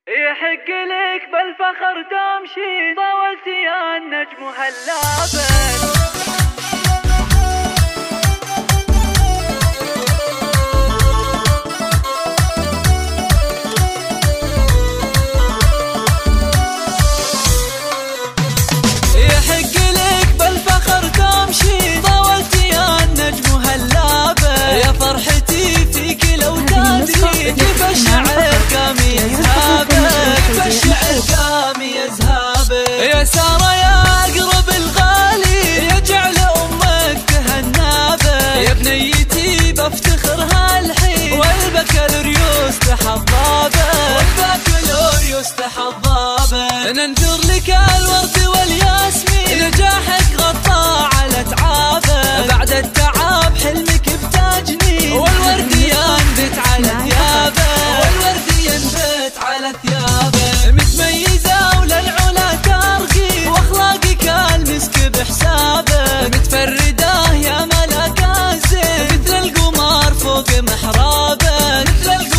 يحق لك بالفخر تمشي، طولت يا النجم هلابك. يا سارة يا أقرب الغالي، يجعل أمك تهنابك. يا بنيتي بفتخر هالحين، والبكالوريوس تحضابك. ننثر لك الورد والياسمين، نجاحك غطى على تعابك. بعد التعب حلمك بتاجني، والورد ينبت على ثيابك. متميزة وللعلا ترقي، واخلاقك المسك بحسابك. متفردة يا ملك الزين، مثل القمر فوق محرابك.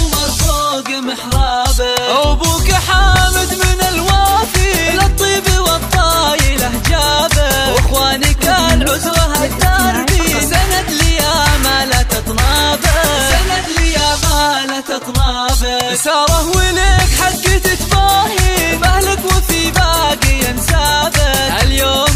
وابوك حامد من الوافي، للطيب والطايله جابك. واخوانك العزوه الدربي، سند لي يا ما لا تطنابك. ساره ولك حق تتباهي، باهلك وفي باقي انسابك. اليوم